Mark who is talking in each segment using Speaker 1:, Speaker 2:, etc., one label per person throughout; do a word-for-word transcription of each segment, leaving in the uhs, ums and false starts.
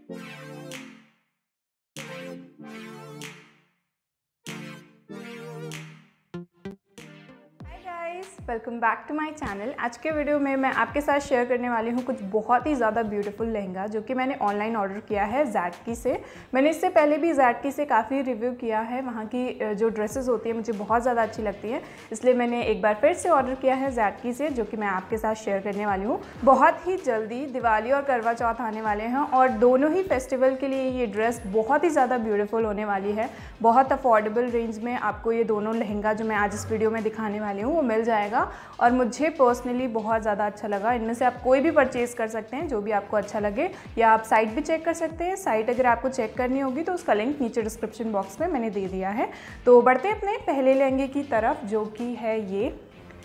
Speaker 1: Welcome back to my channel. आज के video में मैं आपके साथ शेयर करने वाली हूँ कुछ बहुत ही ज़्यादा ब्यूटीफुल लहंगा जो कि मैंने ऑनलाइन ऑर्डर किया है ज़ैटकी से। मैंने इससे पहले भी ज़ैटकी से काफ़ी रिव्यू किया है। वहाँ की जो ड्रेसेस होती है मुझे बहुत ज़्यादा अच्छी लगती है, इसलिए मैंने एक बार फिर से ऑर्डर किया है ज़ैटकी से, जो कि मैं आपके साथ शेयर करने वाली हूँ। बहुत ही जल्दी दिवाली और करवा चौथ आने वाले हैं और दोनों ही फेस्टिवल के लिए ये ड्रेस बहुत ही ज़्यादा ब्यूटीफुल होने वाली है। बहुत अफोर्डेबल रेंज में आपको ये दोनों लहंगा जो मैं आज इस वीडियो में दिखाने वाली हूँ वो मिल जाएगा और मुझे पर्सनली बहुत ज़्यादा अच्छा लगा। इनमें से आप कोई भी परचेज़ कर सकते हैं जो भी आपको अच्छा लगे, या आप साइट भी चेक कर सकते हैं। साइट अगर आपको चेक करनी होगी तो उसका लिंक नीचे डिस्क्रिप्शन बॉक्स में मैंने दे दिया है। तो बढ़ते हैं अपने पहले लहंगे की तरफ, जो कि है ये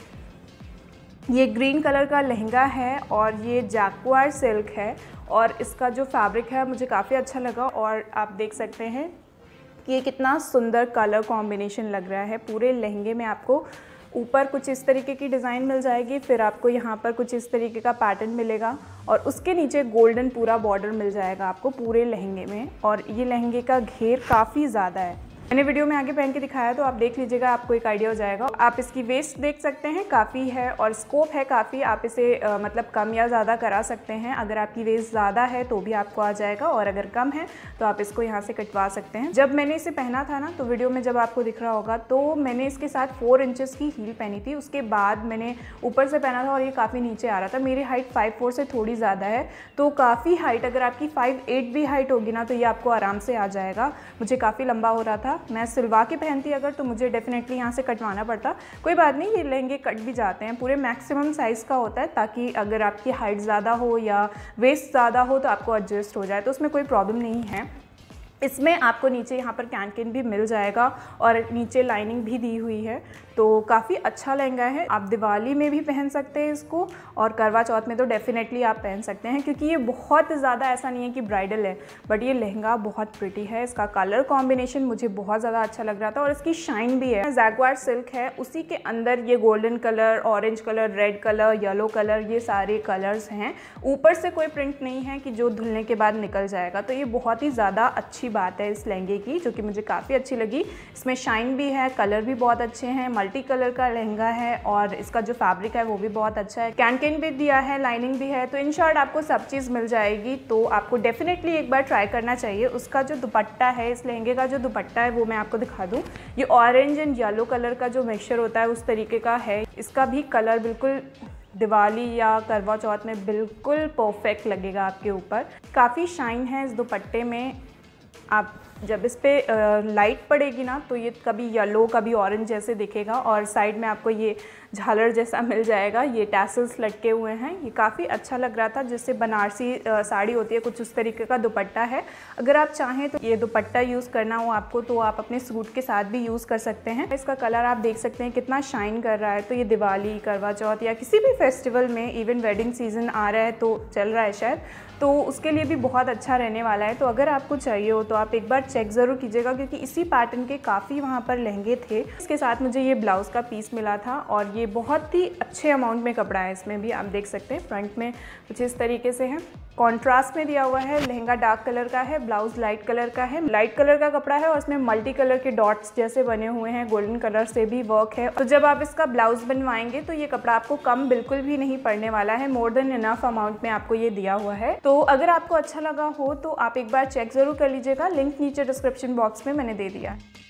Speaker 1: ये ग्रीन कलर का लहंगा है और ये जैक्वार सिल्क है और इसका जो फैब्रिक है मुझे काफ़ी अच्छा लगा। और आप देख सकते हैं कि ये कितना सुंदर कलर कॉम्बिनेशन लग रहा है। पूरे लहंगे में आपको ऊपर कुछ इस तरीके की डिज़ाइन मिल जाएगी, फिर आपको यहाँ पर कुछ इस तरीके का पैटर्न मिलेगा और उसके नीचे गोल्डन पूरा बॉर्डर मिल जाएगा आपको पूरे लहंगे में। और ये लहंगे का घेर काफ़ी ज़्यादा है। मैंने वीडियो में आगे पहन के दिखाया तो आप देख लीजिएगा, आपको एक आइडिया हो जाएगा। आप इसकी वेस्ट देख सकते हैं, काफ़ी है और स्कोप है काफ़ी। आप इसे आ, मतलब कम या ज़्यादा करा सकते हैं। अगर आपकी वेस्ट ज़्यादा है तो भी आपको आ जाएगा और अगर कम है तो आप इसको यहाँ से कटवा सकते हैं। जब मैंने इसे पहना था ना, तो वीडियो में जब आपको दिख रहा होगा, तो मैंने इसके साथ फोर इंचज़ की हील पहनी थी। उसके बाद मैंने ऊपर से पहना था और ये काफ़ी नीचे आ रहा था। मेरी हाइट फाइव फोर से थोड़ी ज़्यादा है, तो काफ़ी हाइट, अगर आपकी फाइव एट भी हाइट होगी ना तो ये आपको आराम से आ जाएगा। मुझे काफ़ी लंबा हो रहा था, मैं सिलवा के पहनती अगर तो मुझे डेफिनेटली यहाँ से कटवाना पड़ता। कोई बात नहीं, ये लहंगे कट भी जाते हैं। पूरे मैक्सिमम साइज़ का होता है ताकि अगर आपकी हाइट ज़्यादा हो या वेस्ट ज़्यादा हो तो आपको एडजस्ट हो जाए, तो उसमें कोई प्रॉब्लम नहीं है। इसमें आपको नीचे यहाँ पर कैन कैन भी मिल जाएगा और नीचे लाइनिंग भी दी हुई है, तो काफ़ी अच्छा लहंगा है। आप दिवाली में भी पहन सकते हैं इसको और करवा चौथ में तो डेफिनेटली आप पहन सकते हैं, क्योंकि ये बहुत ज़्यादा ऐसा नहीं है कि ब्राइडल है, बट ये लहंगा बहुत प्रिटी है। इसका कलर कॉम्बिनेशन मुझे बहुत ज़्यादा अच्छा लग रहा था और इसकी शाइन भी है। जैक्वार सिल्क है, उसी के अंदर ये golden colour, orange colour, red colour, yellow colour, ये सारे कलर्स हैं। ऊपर से कोई प्रिंट नहीं है कि जो धुलने के बाद निकल जाएगा, तो ये बहुत ही ज़्यादा अच्छी बात है इस लहंगे की, जो कि मुझे काफ़ी अच्छी लगी। इसमें शाइन भी है, कलर भी बहुत अच्छे हैं, मल्टी कलर का लहंगा है और इसका जो फैब्रिक है वो भी बहुत अच्छा है। कैन कैन भी दिया है, लाइनिंग भी है, तो इन शॉर्ट आपको सब चीज़ मिल जाएगी। तो आपको डेफिनेटली एक बार ट्राई करना चाहिए। उसका जो दुपट्टा है, इस लहंगे का जो दुपट्टा है वो मैं आपको दिखा दूँ। ये ऑरेंज एंड येलो कलर का जो मिक्सचर होता है उस तरीके का है। इसका भी कलर बिल्कुल दिवाली या करवा चौथ में बिल्कुल परफेक्ट लगेगा आपके ऊपर। काफ़ी शाइन है इस दुपट्टे में। आप जब इस पर लाइट पड़ेगी ना तो ये कभी येलो कभी ऑरेंज जैसे दिखेगा और साइड में आपको ये झालर जैसा मिल जाएगा। ये टैसल्स लटके हुए हैं, ये काफ़ी अच्छा लग रहा था। जिससे बनारसी साड़ी होती है कुछ उस तरीके का दुपट्टा है। अगर आप चाहें तो ये दुपट्टा यूज़ करना हो आपको तो आप अपने सूट के साथ भी यूज़ कर सकते हैं। इसका कलर आप देख सकते हैं कितना शाइन कर रहा है। तो ये दिवाली, करवा चौथ या किसी भी फेस्टिवल में, इवन वेडिंग सीजन आ रहा है तो चल रहा है शायद, तो उसके लिए भी बहुत अच्छा रहने वाला है। तो अगर आपको चाहिए हो तो आप एक बार चेक ज़रूर कीजिएगा, क्योंकि इसी पैटर्न के काफ़ी वहाँ पर लहंगे थे। इसके साथ मुझे ये ब्लाउज़ का पीस मिला था और ये बहुत ही अच्छे अमाउंट में कपड़ा है। इसमें भी आप देख सकते हैं फ्रंट में कुछ इस तरीके से है, कॉन्ट्रास्ट में दिया हुआ है। लहंगा डार्क कलर का है, ब्लाउज़ लाइट कलर का है। लाइट कलर का कपड़ा है और इसमें मल्टी कलर के डॉट्स जैसे बने हुए हैं, गोल्डन कलर से भी वर्क है। तो जब आप इसका ब्लाउज़ बनवाएंगे तो ये कपड़ा आपको कम बिल्कुल भी नहीं पड़ने वाला है। मोर देन इनफ अमाउंट में आपको ये दिया हुआ है। तो अगर आपको अच्छा लगा हो तो आप एक बार चेक ज़रूर कर लीजिएगा। लिंक नीचे डिस्क्रिप्शन बॉक्स में मैंने दे दिया है।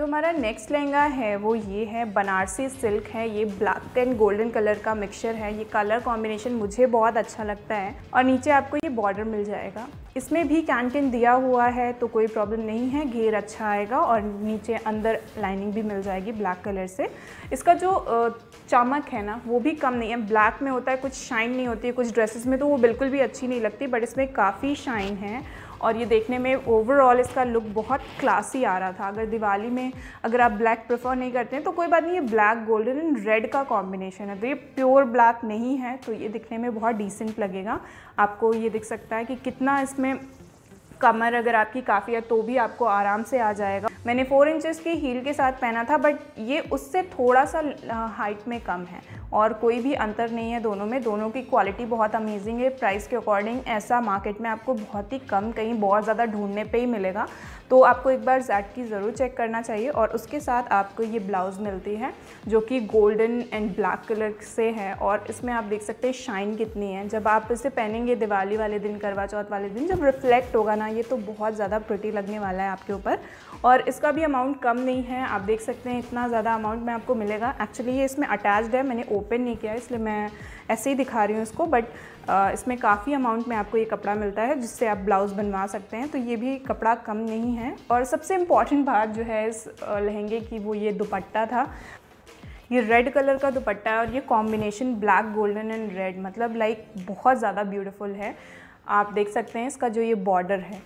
Speaker 1: जो हमारा नेक्स्ट लहंगा है वो ये है, बनारसी सिल्क है, ये ब्लैक एंड गोल्डन कलर का मिक्सचर है। ये कलर कॉम्बिनेशन मुझे बहुत अच्छा लगता है और नीचे आपको ये बॉर्डर मिल जाएगा। इसमें भी कैन दिया हुआ है तो कोई प्रॉब्लम नहीं है, घेर अच्छा आएगा और नीचे अंदर लाइनिंग भी मिल जाएगी ब्लैक कलर से। इसका जो चमक है ना वो भी कम नहीं है। ब्लैक में होता है कुछ शाइन नहीं होती है, कुछ ड्रेसेस में तो वो बिल्कुल भी अच्छी नहीं लगती, बट इसमें काफ़ी शाइन है और ये देखने में ओवरऑल इसका लुक बहुत क्लासी आ रहा था। अगर दिवाली में अगर आप ब्लैक प्रेफर नहीं करते हैं तो कोई बात नहीं, ये ब्लैक गोल्डन एंड रेड का कॉम्बिनेशन है तो ये प्योर ब्लैक नहीं है, तो ये दिखने में बहुत डिसेंट लगेगा। आपको ये दिख सकता है कि कितना इसमें कमर अगर आपकी काफ़ी है तो भी आपको आराम से आ जाएगा। मैंने फोर इंचेस की हील के साथ पहना था, बट ये उससे थोड़ा सा हाइट में कम है और कोई भी अंतर नहीं है दोनों में। दोनों की क्वालिटी बहुत अमेजिंग है। प्राइस के अकॉर्डिंग ऐसा मार्केट में आपको बहुत ही कम, कहीं बहुत ज़्यादा ढूंढने पे ही मिलेगा, तो आपको एक बार ज़ैट की ज़रूर चेक करना चाहिए। और उसके साथ आपको ये ब्लाउज़ मिलती है जो कि गोल्डन एंड ब्लैक कलर से है और इसमें आप देख सकते हैं शाइन कितनी है। जब आप इसे पहनेंगे दिवाली वाले दिन, करवा चौथ वाले दिन, जब रिफ्लेक्ट होगा ना ये तो बहुत ज़्यादा प्रिटी लगने वाला है आपके ऊपर। और इसका भी अमाउंट कम नहीं है, आप देख सकते हैं इतना ज़्यादा अमाउंट में आपको मिलेगा। एक्चुअली ये इसमें अटैच्ड है, मैंने ओपन नहीं किया इसलिए मैं ऐसे ही दिखा रही हूँ इसको, बट इसमें काफ़ी अमाउंट में आपको ये कपड़ा मिलता है जिससे आप ब्लाउज़ बनवा सकते हैं, तो ये भी कपड़ा कम नहीं है। और सबसे इम्पॉर्टेंट बात जो है इस लहंगे की वो ये दुपट्टा था। ये रेड कलर का दुपट्टा है और ये combination black golden and red, मतलब लाइक बहुत ज़्यादा ब्यूटीफुल है। आप देख सकते हैं इसका जो ये बॉर्डर है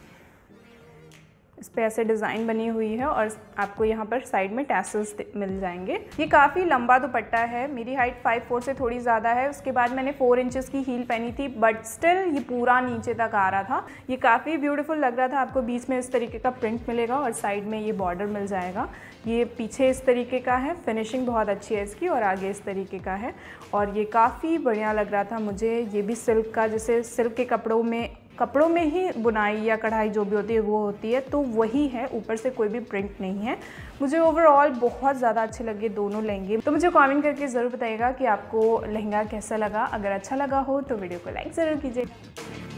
Speaker 1: इस पे ऐसे डिज़ाइन बनी हुई है और आपको यहाँ पर साइड में टैसल्स मिल जाएंगे। ये काफ़ी लंबा दुपट्टा है, मेरी हाइट फाइव फोर से थोड़ी ज़्यादा है। उसके बाद मैंने फोर इंचेस की हील पहनी थी, बट स्टिल ये पूरा नीचे तक आ रहा था। ये काफ़ी ब्यूटीफुल लग रहा था। आपको बीच में इस तरीके का प्रिंट मिलेगा और साइड में ये बॉर्डर मिल जाएगा। ये पीछे इस तरीके का है, फिनिशिंग बहुत अच्छी है इसकी, और आगे इस तरीके का है और ये काफ़ी बढ़िया लग रहा था मुझे। ये भी सिल्क का, जैसे सिल्क के कपड़ों में कपड़ों में ही बुनाई या कढ़ाई जो भी होती है वो होती है, तो वही है, ऊपर से कोई भी प्रिंट नहीं है। मुझे ओवरऑल बहुत ज़्यादा अच्छे लगे दोनों लहंगे। तो मुझे कमेंट करके ज़रूर बताइएगा कि आपको लहंगा कैसा लगा। अगर अच्छा लगा हो तो वीडियो को लाइक ज़रूर कीजिएगा।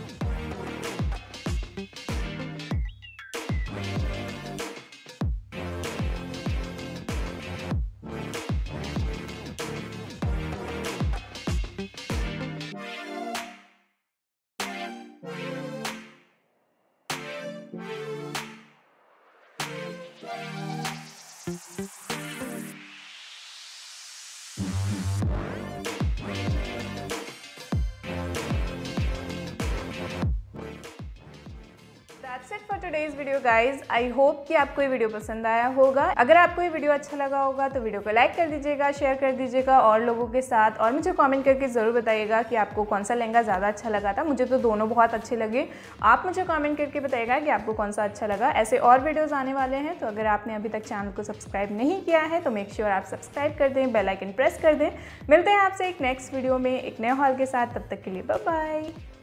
Speaker 1: That's it for today's video guys. I hope कि आपको ये वीडियो पसंद आया होगा। अगर आपको ये वीडियो अच्छा लगा होगा तो वीडियो को लाइक कर दीजिएगा, शेयर कर दीजिएगा और लोगों के साथ, और मुझे कमेंट करके ज़रूर बताइएगा कि आपको कौन सा लहंगा ज़्यादा अच्छा लगा था। मुझे तो दोनों बहुत अच्छे लगे। आप मुझे कमेंट करके बताइएगा कि आपको कौन सा अच्छा लगा। ऐसे और वीडियोज़ आने वाले हैं, तो अगर आपने अभी तक चैनल को सब्सक्राइब नहीं किया है तो मेक श्योर आप सब्सक्राइब कर दें, बेल आइकन प्रेस कर दें। मिलते हैं आपसे एक नेक्स्ट वीडियो में एक नए हॉल के साथ, तब तक के लिए बाय बाय।